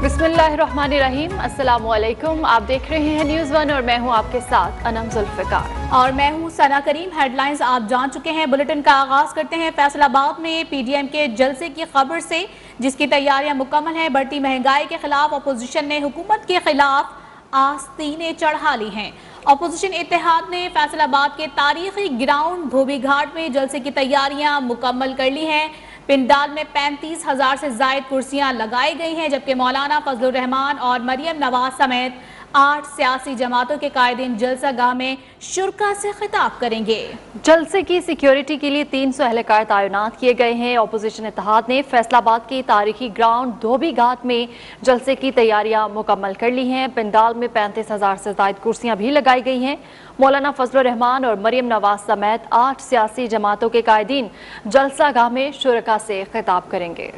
बिस्मिल्लाहिर्रहमानिर्रहीम, अस्सलाम वालेकुम। आप देख रहे हैं न्यूज़ वन और मैं हूं आपके साथ अनम जुल्फ़िकार और मैं हूं सना करीम। हेडलाइंस आप जान चुके हैं। बुलेटिन का आगाज करते हैं फैसलाबाद में पीडीएम के जलसे की खबर से, जिसकी तैयारियां मुकम्मल हैं। बढ़ती महंगाई के खिलाफ अपोजिशन ने हुकूमत के खिलाफ आस्तीनें चढ़ा ली हैं। अपोजिशन इत्तेहाद ने फैसलाबाद के तारीखी ग्राउंड धोबी घाट में जलसे की तैयारियां मुकम्मल कर ली हैं। पिंडाल में 35,000 से जायद कुर्सियां लगाई गई हैं, जबकि मौलाना फजलुर रहमान और मरियम नवाज समेत 8 सियासी जमातों के कायदीन जलसा गाह में शुरका से खिताब करेंगे। जलसे की सिक्योरिटी के लिए 300 एहलकार तैनात किए गए हैं। अपोजिशन इत्तेहाद ने फैसलाबाद के तारीखी ग्राउंड धोबी घाट में जलसे की तैयारियां मुकम्मल कर ली हैं। पिंडाल में 35,000 से जायद कुर्सियां भी लगाई गई हैं। मौलाना फजलुर रहमान और मरियम नवाज समेत 8 सियासी जमातों के कायदीन जलसा गाह में शुरका से खिताब करेंगे।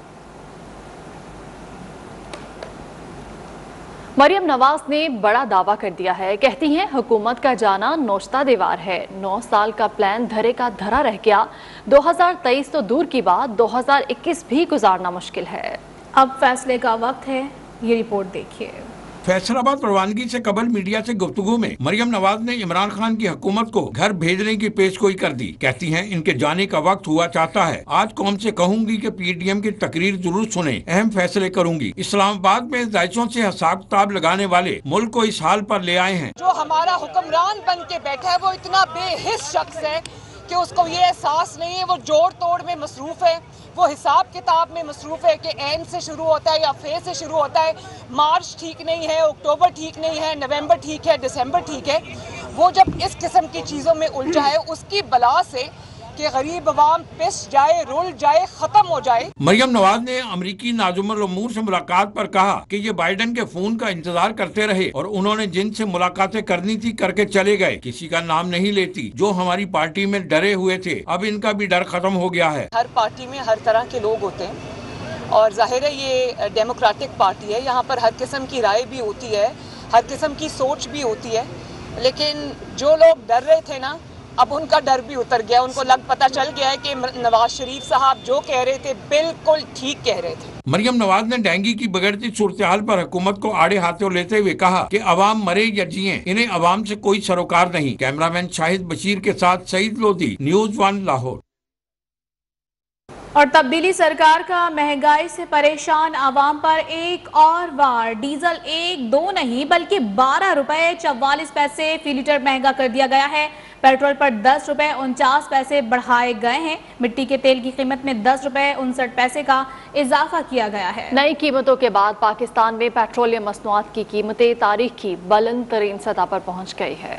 मरियम नवाज ने बड़ा दावा कर दिया है। कहती हैं हुकूमत का जाना नोश्ता दीवार है। 9 साल का प्लान धरे का धरा रह गया। 2023 तो दूर की बात, 2021 भी गुजारना मुश्किल है। अब फैसले का वक्त है, ये रिपोर्ट देखिए। फैसलाबाद रवानगी से कबल मीडिया से गुफ्तगू में मरियम नवाज ने इमरान खान की हुकूमत को घर भेजने की पेशगोई कर दी। कहती हैं इनके जाने का वक्त हुआ चाहता है। आज कौम से कहूंगी कि पीडीएम की तकरीर जरूर सुने, अहम फैसले करूंगी। इस्लामाबाद में दाइशों से हिसाब किताब लगाने वाले मुल्क को इस हाल पर ले आए हैं। जो हमारा हुक्मरान बन के बैठा है वो इतना बेहिस शख्स है कि उसको ये एहसास नहीं है। वो जोड़ तोड़ में मसरूफ है, वो हिसाब किताब में मसरूफ है कि एन से शुरू होता है या फे से शुरू होता है। मार्च ठीक नहीं है, अक्टूबर ठीक नहीं है, नवंबर ठीक है, दिसंबर ठीक है। वो जब इस किस्म की चीज़ों में उलझा है, उसकी बला से कि गरीब अवाम पिस जाए, रुल जाए, खत्म हो जाए। मरियम नवाज ने अमरीकी नाजुमुल उमूर से मुलाकात पर कहा कि ये बाइडन के फोन का इंतजार करते रहे और उन्होंने जिनसे मुलाकातें करनी थी करके चले गए। किसी का नाम नहीं लेती। जो हमारी पार्टी में डरे हुए थे, अब इनका भी डर खत्म हो गया है। हर पार्टी में हर तरह के लोग होते हैं और जाहिर है ये डेमोक्रेटिक पार्टी है। यहाँ पर हर किस्म की राय भी होती है, हर किस्म की सोच भी होती है। लेकिन जो लोग डर रहे थे ना, अब उनका डर भी उतर गया। उनको पता चल गया है कि नवाज शरीफ साहब जो कह रहे थे बिल्कुल ठीक कह रहे थे। मरियम नवाज ने डेंगू की बिगड़ती सूरत-ए-हाल पर हुकूमत को आड़े हाथों लेते हुए कहा कि अवाम मरे या जिए, इन्हें अवाम से कोई सरोकार नहीं। कैमरामैन शाहिद बशीर के साथ सईद लोधी, न्यूज़ वन लाहौर। और तब्दीली सरकार का महंगाई से परेशान आवाम पर एक और वार। डीजल 1-2 नहीं बल्कि 12 रुपए 44 पैसे फी लीटर महंगा कर दिया गया है। पेट्रोल पर 10 रुपए 49 पैसे बढ़ाए गए हैं। मिट्टी के तेल की कीमत में 10 रुपए 59 पैसे का इजाफा किया गया है। नई कीमतों के बाद पाकिस्तान में पेट्रोलियम मसनूआत की कीमतें तारीख की बुलंद तरीन सतह पर पहुंच गई है।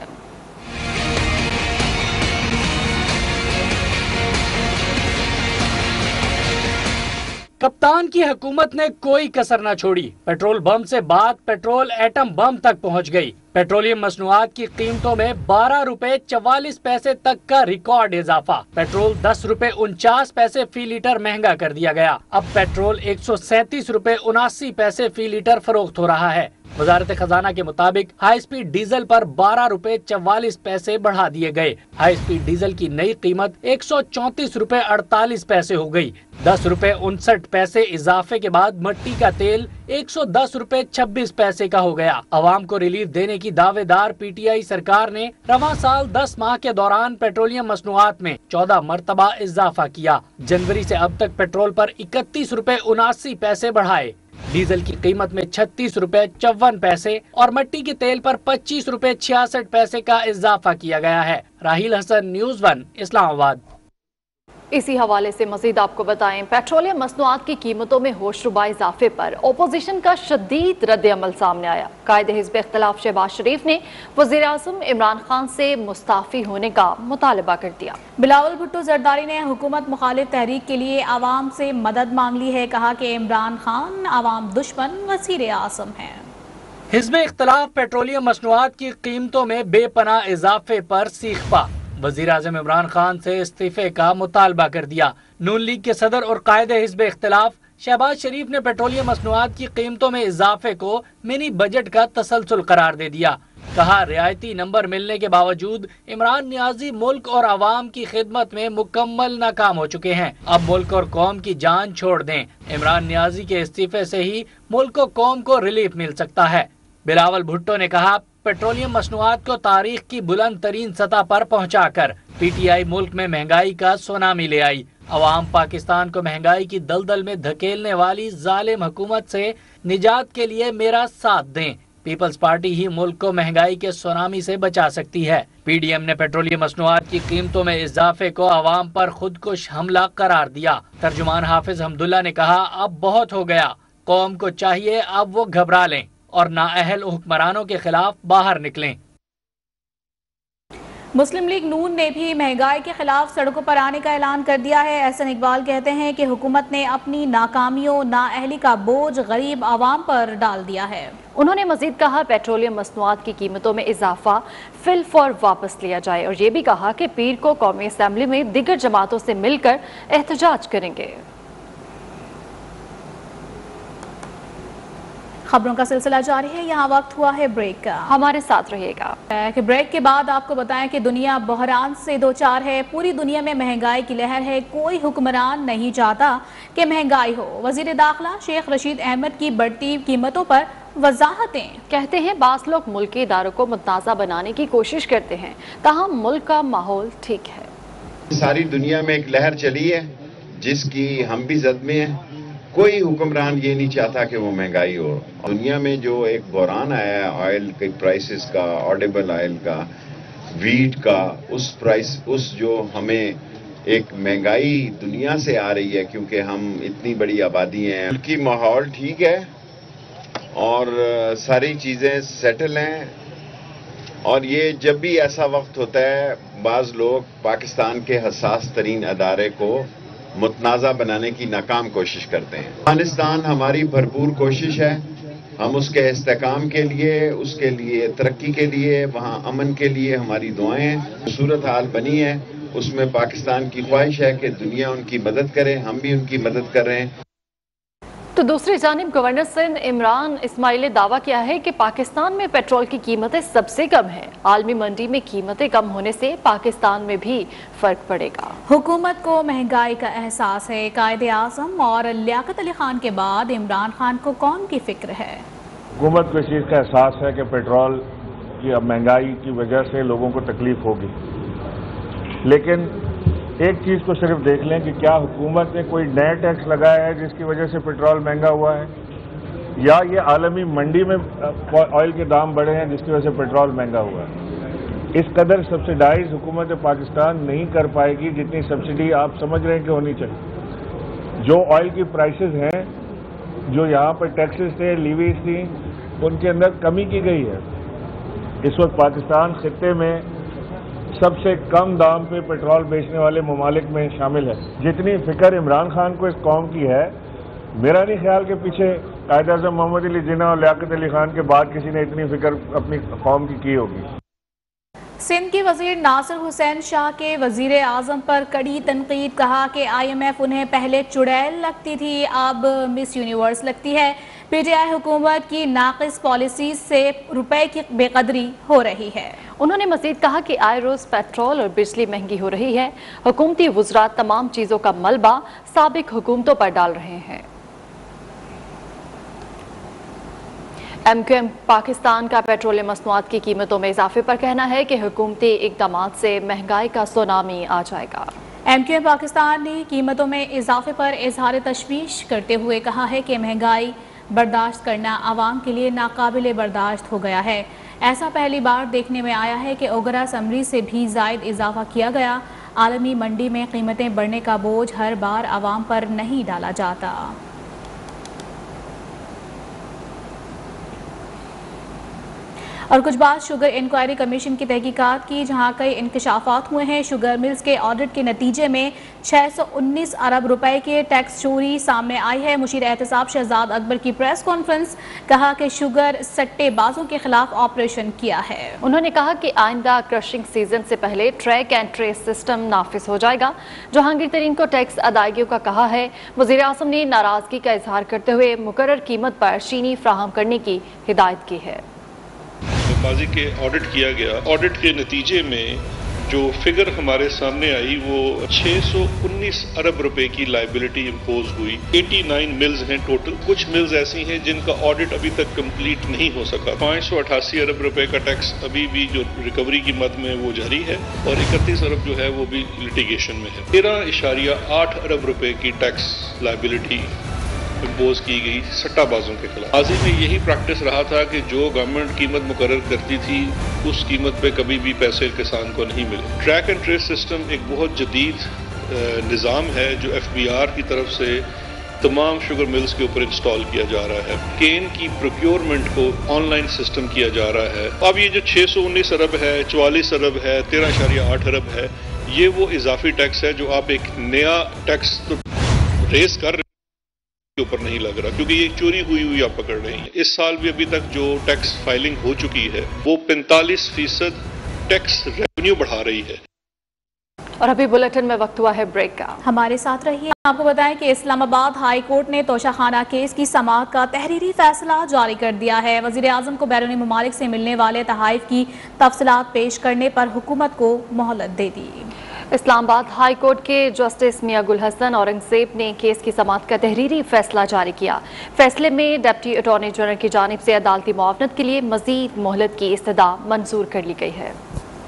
कप्तान की हुकूमत ने कोई कसर न छोड़ी। पेट्रोल बम से बात पेट्रोल एटम बम तक पहुंच गई। पेट्रोलियम मसनूआत की कीमतों में 12 रुपए 44 पैसे तक का रिकॉर्ड इजाफा। पेट्रोल 10 रुपए 49 पैसे फी लीटर महंगा कर दिया गया। अब पेट्रोल 137 रुपए 79 पैसे फी लीटर फरोख्त हो रहा है। वजारत खजाना के मुताबिक हाई स्पीड डीजल पर 12 रुपए 44 पैसे बढ़ा दिए गए। हाई स्पीड डीजल की नई कीमत 134 रुपए 48 पैसे हो गई। 10 रुपए 59 पैसे इजाफे के बाद मट्टी का तेल 110 रुपए 26 पैसे का हो गया। आवाम को रिलीफ देने की दावेदार पीटीआई सरकार ने रवां साल 10 माह के दौरान पेट्रोलियम मसनूआत में 14 मरतबा इजाफा किया। जनवरी से अब तक पेट्रोल पर 31 रुपए 79 पैसे बढ़ाए। डीजल की कीमत में 36 रुपए 54 पैसे और मट्टी के तेल पर 25 रुपए 66 पैसे का इजाफा किया गया है। Rahil Hasan, news one, Islamabad. इसी हवाले से मजीद आपको बताएं, पेट्रोलियम मसनूआत की कीमतों में होशरुबा इजाफे पर अपोजिशन का शदीद रद्द अमल सामने आया। कायदे हिज़्ब इख्तिलाफ शहबाज शरीफ ने वज़ीर आज़म इमरान खान से मुस्ताफ़ी होने का मुतालबा कर दिया। बिलावल भुट्टो जरदारी ने हुकूमत मुखालिफ तहरीक के लिए आवाम से मदद मांग ली है। कहा कि इमरान खान आवाम दुश्मन वज़ीर आज़म है। हिज़्ब इख्तिलाफ पेट्रोलियम मसनूआत की कीमतों में बेपनाह इजाफे पर सीखपा। वज़ीर आज़म इमरान खान से इस्तीफे का मुतालबा कर दिया। नून लीग के सदर और कायदे हिज़्ब इख्तिलाफ शहबाज शरीफ ने पेट्रोलियम मसनूआत की कीमतों में इजाफे को मिनी बजट का तसलसल करार दे दिया। کہا رعایتی نمبر ملنے کے باوجود عمران نیازی ملک اور عوام کی خدمت میں مکمل ناکام ہو چکے ہیں، اب ملک اور قوم کی جان چھوڑ دیں۔ عمران نیازی کے استعفے سے ہی ملک و قوم کو ریلیف مل سکتا ہے۔ بلاول بھٹو نے کہا پیٹرولیم مصنوعات کو تاریخ کی بلند ترین سطح پر پہنچا کر پی ٹی آئی ملک میں مہنگائی کا سونامی لے آئی۔ عوام پاکستان کو مہنگائی کی دلدل میں دھکیلنے والی ظالم حکومت سے نجات کے لیے میرا ساتھ دیں۔ پیپلز پارٹی ہی ملک کو مہنگائی کے سونامی سے بچا سکتی ہے۔ پی ڈی ایم نے پیٹرولیم مصنوعات کی قیمتوں میں اضافے کو عوام پر خودکش حملہ قرار دیا۔ ترجمان حافظ حمداللہ نے کہا اب بہت ہو گیا، قوم کو چاہیے اب وہ گھبرا لیں اور نااہل حکمرانوں کے خلاف باہر نکلیں۔ مسلم لیگ نون نے بھی مہنگائی کے خلاف سڑکوں پر آنے کا اعلان کر دیا ہے۔ احسن اقبال کہتے ہیں کہ حکومت نے اپنی ناکامیوں نااہلی کا بوجھ غریب عوام پر ڈال دیا ہے۔ انہوں نے مزید کہا پیٹرولیم مصنوعات کی قیمتوں میں اضافہ فی الفور واپس لیا جائے اور یہ بھی کہا کہ پیر کو قومی اسمبلی میں دیگر جماعتوں سے مل کر احتجاج کریں گے۔ خبروں کا سلسلہ جاری ہے، یہاں وقت ہوا ہے بریک کا، ہمارے ساتھ رہیے گا۔ کہ بریک کے بعد آپ کو بتائیں کہ دنیا بحران سے دوچار ہے، پوری دنیا میں مہنگائی کی لہر ہے، کوئی حکمران نہیں چاہتا کہ مہنگائی ہو۔ وزیر داخلہ شیخ رشید احمد کی بڑھتی قیمتوں پر وضاحتیں۔ کہتے ہیں بعض لوگ ملکی اداروں کو متنازع بنانے کی کوشش کرتے ہیں، تاہم ملک کا ماحول ٹھیک ہے۔ ساری دنیا میں ایک لہر چلی ہے جس کی ہم بھی زد میں ہیں۔ کوئی حکمران یہ نہیں چاہتا کہ وہ مہنگائی ہو۔ دنیا میں جو ایک بحران آیا ہے آئل کے پرائسز کا، آڈیبل آئل کا، ویٹ کا، اس جو ہمیں ایک مہنگائی دنیا سے آ رہی ہے کیونکہ ہم اتنی بڑی آبادی ہیں۔ ملکی ماحول ٹھیک ہے اور ساری چیزیں سیٹل ہیں، اور یہ جب بھی ایسا وقت ہوتا ہے بعض لوگ پاکستان کے حساس ترین ادارے کو متنازع بنانے کی ناکام کوشش کرتے ہیں۔ افغانستان ہماری بھرپور کوشش ہے، ہم اس کے استحکام کے لیے، اس کے لیے ترقی کے لیے، وہاں امن کے لیے ہماری دعائیں ہیں۔ صورتحال بنی ہے اس میں پاکستان کی خواہش ہے کہ دنیا ان کی مدد کرے، ہم بھی ان کی مدد کر رہے ہیں۔ تو دوسری جانب گورنر سندھ عمران اسماعیل نے دعویٰ کیا ہے کہ پاکستان میں پیٹرول کی قیمتیں سب سے کم ہیں، عالمی منڈی میں قیمتیں کم ہونے سے پاکستان میں بھی فرق پڑے گا۔ حکومت کو مہنگائی کا احساس ہے، قائد اعظم اور لیاقت علی خان کے بعد عمران خان کو کون کی فکر ہے؟ حکومت کو اس چیز کا احساس ہے کہ پیٹرول کی اب مہنگائی کی وجہ سے لوگوں کو تکلیف ہوگی، لیکن ایک چیز کو صرف دیکھ لیں کہ کیا حکومت نے کوئی نیا ٹیکس لگایا ہے جس کی وجہ سے پیٹرول مہنگا ہوا ہے، یا یہ عالمی منڈی میں آئل کے دام بڑھے ہیں جس کی وجہ سے پیٹرول مہنگا ہوا ہے۔ اس قدر سبسڈائز حکومت پاکستان نہیں کر پائے گی جتنی سبسڈی آپ سمجھ رہے ہیں کہ ہونی چاہیے۔ جو آئل کی پرائسز ہیں، جو یہاں پر ٹیکسز تھے، لیویز تھیں، ان کے اندر کمی کی گئی ہے۔ اس وقت پاکستان خطے میں سب سے کم دام پہ پیٹرول بیچنے والے ممالک میں شامل ہے۔ جتنی فکر عمران خان کو اس قوم کی ہے، میرا نہیں خیال کہ پیچھے قائد اعظم محمد علی جناح اور لیاقت علی خان کے بعد کسی نے اتنی فکر اپنی قوم کی ہوگی۔ سندھ کے وزیر ناصر حسین شاہ کے وزیر اعظم پر کڑی تنقید، کہا کہ آئی ایم ایف انہیں پہلے چڑیل لگتی تھی، اب مس یونیورس لگتی ہے۔ پی ٹی آئی حکومت کی ناقص پالیسیز سے روپے کی بے قدری ہو رہی ہے۔ انہوں نے مزید کہا کہ آئے روز پیٹرول اور بجلی مہنگی ہو رہی ہے، حکومتی وزراء تمام چیزوں کا ملبہ سابق حکومتوں پر ڈال رہے ہیں۔ ایم کیو ایم پاکستان کا پیٹرولیم مصنوعات کی قیمتوں میں اضافے پر کہنا ہے کہ حکومتی اقدامات سے مہنگائی کا سونامی آ جائے گا۔ ایم کیو ایم پاکستان نے قیمتوں میں اضافے پر اظہار تشویش کرتے ہوئے کہا ہے کہ مہنگائی برداشت کرنا عوام کے لیے ناقابل برداشت ہو گیا ہے۔ ایسا پہلی بار دیکھنے میں آیا ہے کہ اوگرا سمری سے بھی زائد اضافہ کیا گیا۔ عالمی منڈی میں قیمتیں بڑھنے کا بوجھ ہر بار عوام پر نہیں ڈالا جاتا۔ اور کچھ بات شوگر انکوائری کمیشن کی تحقیقات کی، جہاں کئی انکشافات ہوئے ہیں۔ شوگر ملز کے آڈٹ کے نتیجے میں 619 ارب روپے کے ٹیکس چوری سامنے آئی ہے۔ مشیر احتساب شہزاد اکبر کی پریس کانفرنس، کہا کہ شوگر سٹے بازوں کے خلاف آپریشن کیا ہے۔ انہوں نے کہا کہ آئندہ کرشنگ سیزن سے پہلے ٹریک اینڈ ٹریس سسٹم نافذ ہو جائے گا۔ جہانگیر ترین کو ٹیکس ادائیگیوں کا کہا ہے۔ وزیر اعظم نے ناراضگی کا اظہار کرتے ہوئے مقرر قیمت پر چینی فراہم کرنے کی ہدایت کی ہے۔ माजी के ऑडिट किया गया, ऑडिट के नतीजे में जो फिगर हमारे सामने आई वो 619 अरब रुपए की लाइबिलिटी इम्पोज हुई। 89 मिल्स हैं टोटल। कुछ मिल्स ऐसी हैं जिनका ऑडिट अभी तक कंप्लीट नहीं हो सका। 588 अरब रुपए का टैक्स अभी भी जो रिकवरी की मद में वो जारी है और 31 अरब जो है वो भी लिटिगेशन में है। 13.8 अरब रुपए की टैक्स लाइबिलिटी इम्पोज की गई सट्टाबाजों के खिलाफ। माजी में यही प्रैक्टिस रहा था कि जो गवर्नमेंट कीमत मुकर्रर करती थी उस कीमत पे कभी भी पैसे किसान को नहीं मिले। ट्रैक एंड ट्रेस सिस्टम एक बहुत जदीद निज़ाम है जो FBR की तरफ से तमाम शुगर मिल्स के ऊपर इंस्टॉल किया जा रहा है। केन की प्रोक्योरमेंट को ऑनलाइन सिस्टम किया जा रहा है। अब ये जो 619 अरब है, 44 अरब है, 13.8 अरब है, ये वो इजाफी टैक्स है जो आप एक नया टैक्स तो रेस कर के ऊपर नहीं लग रहा, क्योंकि ये चोरी हुई आप पकड़ रहे हैं। इस साल भी अभी तक जो टैक्स फाइलिंग हो चुकी है वो 45% टैक्स रेवेन्यू बढ़ा रही है। और अभी बुलेटिन में वक्त हुआ है ब्रेक का। हमारे साथ रहिए। आपको बताएं कि इस्लामाबाद हाई कोर्ट ने तोशाखाना केस की समाअत का तहरीरी फैसला जारी कर दिया है। वजीर आजम को बैरूनी ममालिक से मिलने वाले तहाइफ की तफसीलात पेश करने पर हुकूमत को मोहलत दे दी। इस्लामाबाद हाई कोर्ट के जस्टिस मियां गुल हसन औरंगजेब ने केस की समाअत का तहरीरी फैसला जारी किया। फैसले में डिप्टी अटॉर्नी जनरल की जानिब से अदालती मुआवनत के लिए मजीद मोहलत की इस्तदा मंजूर कर ली गई है।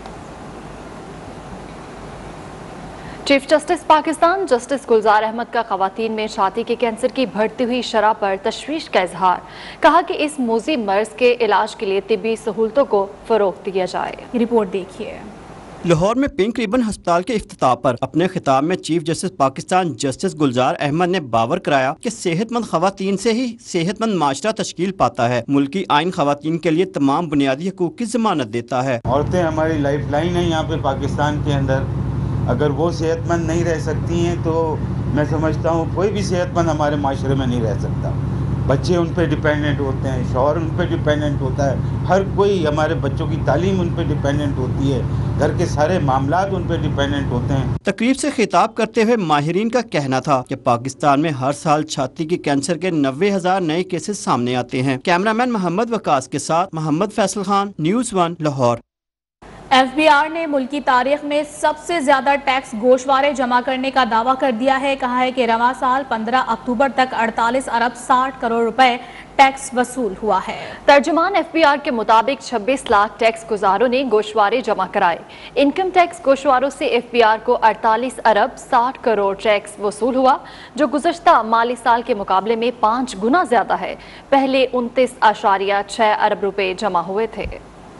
Chief justice Pakistan justice Gulzar Ahmed का खवातीन में छाती के कैंसर की बढ़ती हुई शरह पर तशवीश का इजहार। कहा कि इस मोज़ी मर्ज के इलाज के लिए तिब्बी सहूलतों को फरोग दिया जाए। रिपोर्ट देखिए। लाहौर में पिंक रिबन अस्पताल के इफ्तिताह पर अपने खिताब में chief justice Pakistan justice Gulzar Ahmed ने बावर कराया कि सेहतमंद खवातीन से ही सेहतमंद माशरा तश्कील पाता है। मुल्की आइन खवातीन के लिए तमाम बुनियादी हकूक की जमानत देता है। औरतें हमारी लाइफ लाइन है यहाँ पे पाकिस्तान के अंदर। अगर वो सेहतमंद नहीं रह सकती हैं तो मैं समझता हूँ कोई भी सेहतमंद हमारे माशरे में नहीं रह सकता। बच्चे उन पर डिपेंडेंट होते हैं, शौहर उन पर डिपेंडेंट होता है, हर कोई हमारे बच्चों की तालीम उन पर डिपेंडेंट होती है, घर के सारे मामलात उन पर डिपेंडेंट होते हैं। तकरीब से खिताब करते हुए माहिरीन का कहना था कि पाकिस्तान में हर साल छाती के कैंसर के 90,000 नए केसेस सामने आते हैं। कैमरामैन मोहम्मद वकास के साथ मोहम्मद फैसल खान, न्यूज़ 1 लाहौर। FBR ने मुल्की तारीख में सबसे ज्यादा टैक्स गोशवारे जमा करने का दावा कर दिया है। कहा है कि रवां साल 15 अक्टूबर तक 48 अरब 60 करोड़ रुपए टैक्स वसूल हुआ है। तर्जुमान FBR के मुताबिक 26 लाख टैक्स गुजारों ने गोशवारे जमा कराए। इनकम टैक्स गोशवारों से FBR को 48 अरब 60 करोड़ टैक्स वसूल हुआ, जो गुज़श्ता माली साल के मुकाबले में 5 गुना ज्यादा है। पहले 29.6 अरब रुपए जमा हुए थे।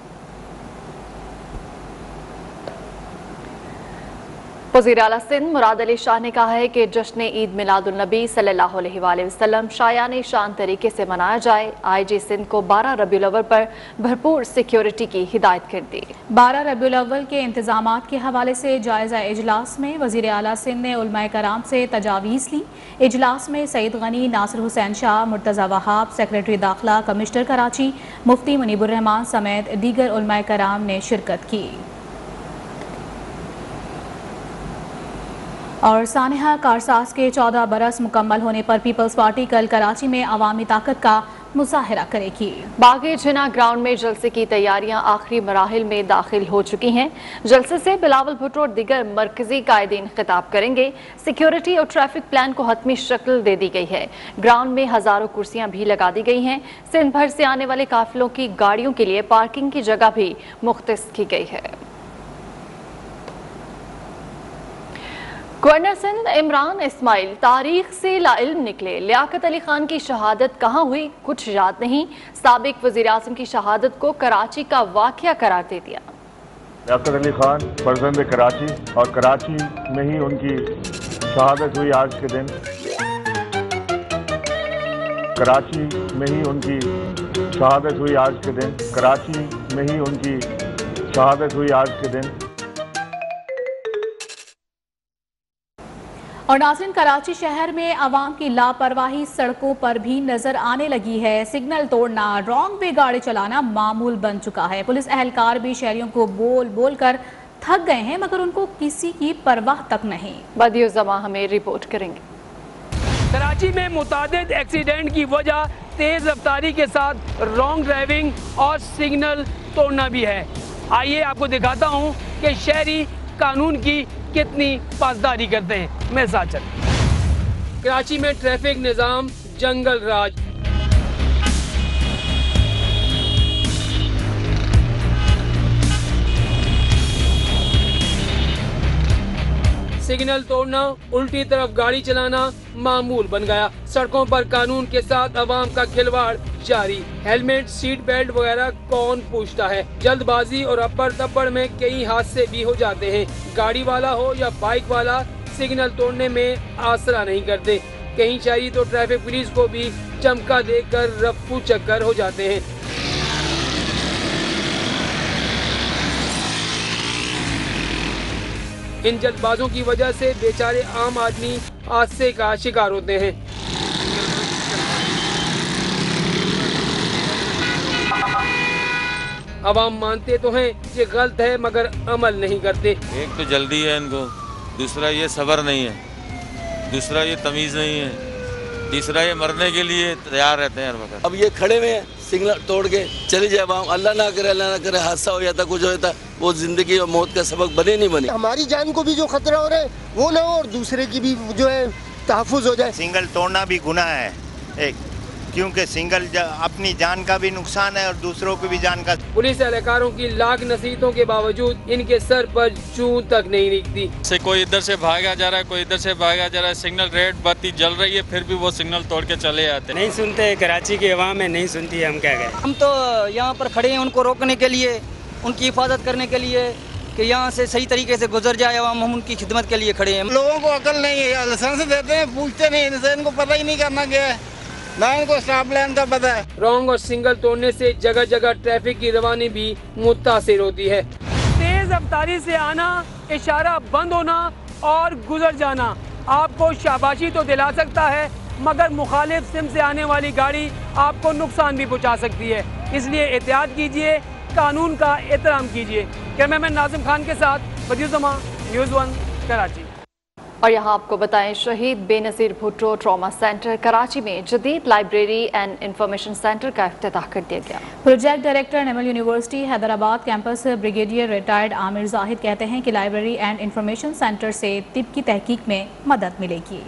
वज़ीर आला सिंध मुराद अली शाह ने कहा है कि जश्न ईद मिलादुन नबी सल्लल्लाहु अलैहि वसल्लम शायाने शान तरीके से मनाया जाए। IG सिंध को 12 रबीउल अव्वल पर भरपूर सिक्योरिटी की हिदायत कर दी। 12 रबीउल अव्वल के इंतजामात के हवाले से जायजा इजलास में वज़ीर आला सिंध ने उलमाए कराम से तजावीज़ ली। इजलास में सईद गनी, नासिर हुसैन शाह, मुर्तज़ा वहाब, सेक्रेटरी दाखिला, कमिश्नर कराची, मुफ्ती मुनीबुर रहमान समेत दीगर उलमाए कराम ने शिरकत की। और सानिहा कारसाज के 14 बरस मुकम्मल होने पर पीपल्स पार्टी कल कराची में अवामी ताकत का मुजाहरा करेगी। बागे जिना ग्राउंड में जलसे की तैयारियां आखिरी मराहिल में दाखिल हो चुकी हैं। जलसे से बिलावल भुट्टो और दीगर मरकजी कायदीन खिताब करेंगे। सिक्योरिटी और ट्रैफिक प्लान को हतमी शक्ल दे दी गई है। ग्राउंड में हजारों कुर्सियां भी लगा दी गई हैं। सिंध भर से आने वाले काफिलों की गाड़ियों के लिए पार्किंग की जगह भी मुख्तस की गई है। गवर्नर सिंध इमरान इस्माइल तारीख से लाइल्म निकले। लियाकत अली खान की शहादत कहाँ हुई कुछ याद नहीं। साबिक वजीर आज़म की शहादत को कराची का वाक़या करार दे दिया। लियाकत अली खान फर्जंद कराची और कराची में ही उनकी शहादत हुई आज के दिन। कराची में ही उनकी शहादत हुई आज के दिन। कराची में ही उनकी शहादत हुई आज के दिन। और नाज़रीन, कराची शहर में आवाम की लापरवाही सड़कों पर भी नजर आने लगी है। सिग्नल तोड़ना, रॉन्ग वे गाड़ी चलाना मामूल बन चुका है। पुलिस एहलकार भी शहरियों को बोल बोल कर थक गए हैं, मगर उनको किसी की परवाह तक नहीं। बदियुज़्ज़मा हमें रिपोर्ट करेंगे। कराची में मुतादिद एक्सीडेंट की वजह तेज रफ्तारी के साथ रॉन्ग ड्राइविंग और सिग्नल توڑنا بھی ہے۔ آئیے آپ کو دکھاتا ہوں کہ شہری قانون کی کتنی پاسداری کرتے ہیں۔ میں ساتھ چلیں۔ کراچی میں ٹریفک نظام جنگل راج۔ سگنل توڑنا، الٹی طرف گاڑی چلانا معمول بن گیا۔ سڑکوں پر قانون کے ساتھ عوام کا کھلواڑ جاری۔ ہیلمٹ، سیٹ بیلٹ وغیرہ کون پوچھتا ہے؟ جلد بازی اور اپڑ تپڑ میں کئی حادثے بھی ہو جاتے ہیں۔ گاڑی والا ہو یا بائک والا سگنل توڑنے میں آسرا نہیں کرتے۔ کہیں شہری تو ٹریفک پولیس کو بھی چمکا دے کر رفو چکر ہو جاتے ہیں۔ ان جلد بازوں کی وجہ سے بیچارے عام آدمی حادثے کا شکار ہوتے ہیں۔ عوام مانتے تو ہیں یہ غلط ہے مگر عمل نہیں کرتے۔ ایک تو جلدی ہے ان کو، دوسرا یہ صبر نہیں ہے، دوسرا یہ تمیز نہیں ہے، تیسرا یہ مرنے کے لیے تیار رہتے ہیں ہر وقت۔ اب یہ کھڑے ہوئے ہیں سگنل توڑ کے چلی جائے عوام، اللہ نہ کرے حادثہ ہو جاتا، کچھ ہو جاتا، وہ زندگی اور موت کا سبق بنے نہیں بنے۔ ہماری جان کو بھی جو خطرہ ہو رہا ہے وہ نہ ہو اور دوسرے کی بھی جو ہے تحفظ ہو جائے۔ سنگل توڑنا بھی گناہ ہے ایک، کیونکہ سنگل اپنی جان کا بھی نقصان ہے اور دوسروں کی بھی جان کا۔ پولیس اہلکاروں کی لاکھ نصیحتوں کے باوجود ان کے سر پر چون تک نہیں نکلتی۔ کوئی ادھر سے بھاگا جا رہا ہے، کوئی ادھر سے بھاگا جا رہا ہے، سگنل ریڈ بتی جل رہی ہے پھر بھی وہ سگنل توڑ کے چلے جاتے ہیں۔ نہیں سنتے، کراچی کی عوام ہے نہیں سنتی، ہم کیا کہیں۔ ہم تو یہاں پر کھڑے ہیں ان کو روکنے کے لیے، ان کی حفاظت کرنے کے لیے کہ یہاں سے صحیح طریقے سے گزر جائے عوام، ہم ان کی خدمت کے لیے کھڑے ہیں۔ لوگوں کو عقل نہیں ہے، لائسنس دیتے ہیں پوچھتے نہیں، ان کو پتہ ہی نہیں کرنا کیا ہے، نہ ان کو اسٹاپ لائن کا پتہ ہے۔ رونگ اور سنگل توڑنے سے جگہ جگہ ٹریفک کی روانی بھی متاثر ہوتی ہے۔ تیز رفتاری سے آنا، اشارہ بند ہونا اور گزر جانا آپ کو شاباشی تو دلا سکتا ہے مگر مخالف سمت سے آنے والی گاڑی آپ کو نقصان بھی پہنچا سکتی ہے۔ اس لیے احتیاط کیجیے، قانون کا احترام کیجیے۔ کیمرہ مین ناظم خان کے ساتھ بدیع زمان، نیوز 1 کراچی۔ اور یہاں آپ کو بتائیں، شہید Benazir Bhutto trauma centre Karachi میں جدید لائبریری اینڈ انفارمیشن سینٹر کا افتتاح کر دیا گیا۔ Project director NUML university Hyderabad campus brigadier retired Aamir Zahid کہتے ہیں کہ لائبریری اینڈ انفارمیشن سینٹر سے طب کی تحقیق میں مدد ملے گی۔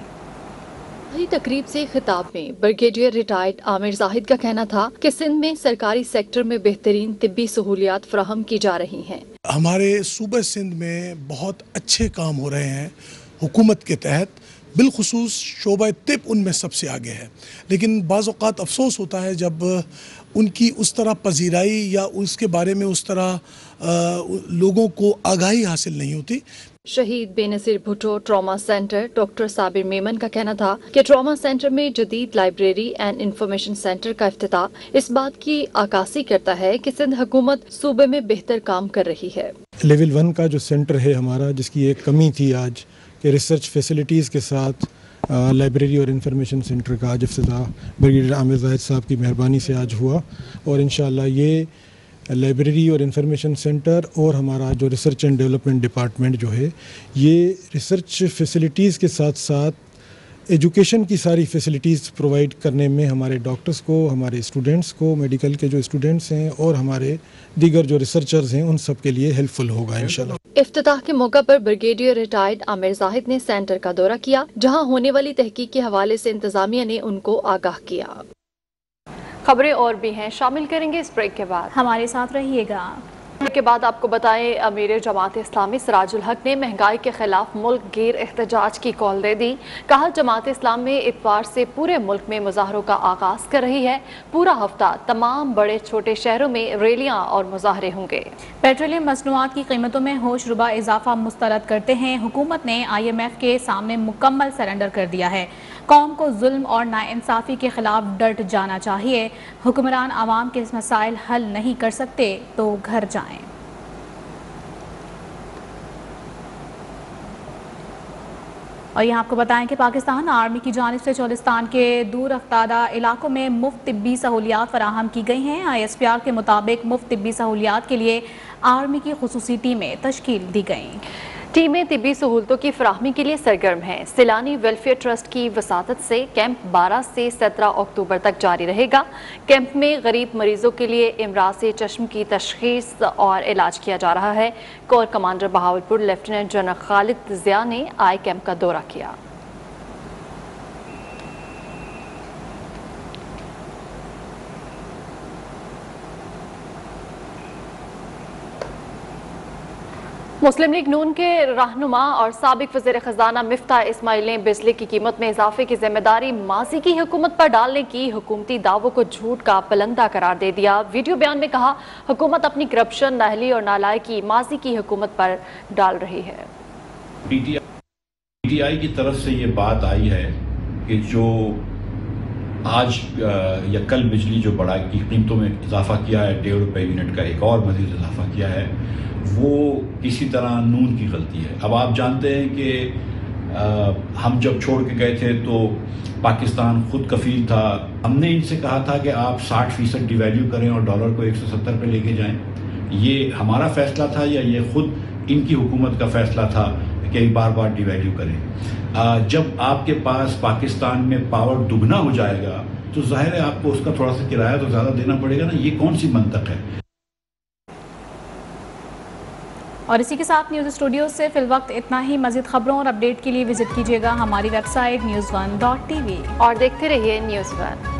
تقریب سے خطاب میں بریگیڈیئر ریٹائرڈ عامر زاہد کا کہنا تھا کہ سندھ میں سرکاری سیکٹر میں بہترین طبی سہولیات فراہم کی جا رہی ہیں۔ ہمارے صوبہ سندھ میں بہت اچھے کام ہو رہے ہیں حکومت کے تحت، بالخصوص شعبہ طب ان میں سب سے آگے ہے، لیکن بعض اوقات افسوس ہوتا ہے جب ان کی اس طرح پذیرائی یا اس کے بارے میں اس طرح لوگوں کو آگاہی حاصل نہیں ہوتی۔ شہید Benazir Bhutto trauma centre doctor Sabir Memon کا کہنا تھا کہ ٹراما سینٹر میں جدید لائبریری اینڈ انفارمیشن سینٹر کا افتتاح اس بات کی عکاسی کرتا ہے کہ سندھ حکومت صوبے میں بہتر کام کر رہی ہے۔ لیول 1 کا جو سینٹر ہے ہمارا، جس کی ایک کمی تھی آج کہ ریسرچ فیسلٹیز کے ساتھ لائبریری اور انفارمیشن سینٹر کا آج افتتاح بریگیڈیئر عامر زاہد صاحب کی مہربانی سے آج ہوا، اور انشاءاللہ یہ لائبریری اور انفارمیشن سینٹر اور ہمارا جو ریسرچ اینڈ ڈیولپمنٹ ڈپارٹمنٹ جو ہے، یہ ریسرچ فیسلٹیز کے ساتھ ساتھ ایجوکیشن کی ساری فیسلٹیز پرووائڈ کرنے میں ہمارے ڈاکٹرز کو، ہمارے اسٹوڈنٹس کو، میڈیکل کے جو اسٹوڈنٹس ہیں اور ہمارے دیگر جو ریسرچرز ہیں، ان سب کے لیے ہیلپ فل ہوگا انشاءاللہ۔ افتتاح کے موقع پر بریگیڈیئر ریٹائرڈ عامر زاہد نے سینٹر کا دورہ کیا، جہاں ہونے والی تحقیق کے حوالے سے انتظامیہ نے ان کو آگاہ کیا۔ خبریں اور بھی ہیں، شامل کریں گے اس بریک کے بعد، ہمارے ساتھ رہیے گا۔ کے بعد آپ کو بتائیں، امیر جماعت اسلامی سراج الحق نے مہنگائی کے خلاف ملک گیر احتجاج کی کال دے دی۔ کہا جماعت اسلام میں اتوار سے پورے ملک میں مظاہروں کا آغاز کر رہی ہے۔ پورا ہفتہ تمام بڑے چھوٹے شہروں میں ریلیاں اور مظاہرے ہوں گے۔ پیٹرولیم مصنوعات کی قیمتوں میں ہوش ربا اضافہ مسترد کرتے ہیں حکومت نے IMF کے سامنے مکمل سرنڈر کر دیا ہے۔ قوم کو ظلم اور ناانصافی کے خلاف ڈٹ جانا چاہیے۔ حکمران عوام کے مسائل حل نہیں کر سکتے تو گھر جائیں۔ اور یہاں آپ کو بتائیں کہ پاکستان آرمی کی جانب سے چولستان کے دور افتادہ علاقوں میں مفت طبی سہولیات فراہم کی گئی ہیں۔ ISPR کے مطابق مفت طبی سہولیات کے لیے آرمی کی خصوصی ٹیمیں تشکیل دی گئیں۔ टीमें तिब्बी सहूलतों की फराहमी के लिए सरगर्म हैं। सिलानी वेलफेयर ट्रस्ट की वसातत से कैंप 12 से 17 अक्टूबर तक जारी रहेगा। कैंप में गरीब मरीजों के लिए इमराज चश्म की तशखीस और इलाज किया जा रहा है। Core commander Bahawalpur lieutenant general Khalid Zia ने आई कैंप का दौरा किया। मुस्लिम लीग नून के रहनुमा और साबिक वज़ीर ख़ज़ाना मिफ्ता इस्माइल ने बिजली की कीमत में इजाफे की जिम्मेदारी माजी की हुकूमत पर डालने की हुकूमती दावों को झूठ का पलंदा करार दे दिया। वीडियो बयान में कहा, हुकूमत अपनी करप्शन, नाअहली और नालायकी माजी की हुकूमत पर डाल रही है। पीटीआई की तरफ से ये बात आई है कि जो आज या कल बिजली जो बढ़ा की कीमतों में इजाफा किया है, 1.5 रुपये यूनिट का एक और मज़ीद इजाफा किया है, वो किसी तरह नून की गलती है। अब आप जानते हैं कि हम जब छोड़ के गए थे तो पाकिस्तान खुद कफील था। हमने इनसे कहा था कि आप 60% डिवैल्यू करें और डॉलर को 170 पे लेके जाएं। ये हमारा फैसला था या ये खुद इनकी हुकूमत का फैसला था कि बार बार डिवैल्यू करें? जब आपके पास पाकिस्तान में पावर दुगना हो जाएगा तो जाहिर है आपको उसका थोड़ा सा किराया तो ज़्यादा देना पड़ेगा ना। ये कौन सी मंतक है? और इसी के साथ न्यूज़ स्टूडियो से फिलवक्त इतना ही। मज़ीद खबरों और अपडेट के लिए विजिट कीजिएगा हमारी वेबसाइट news1.tv और देखते रहिए News1।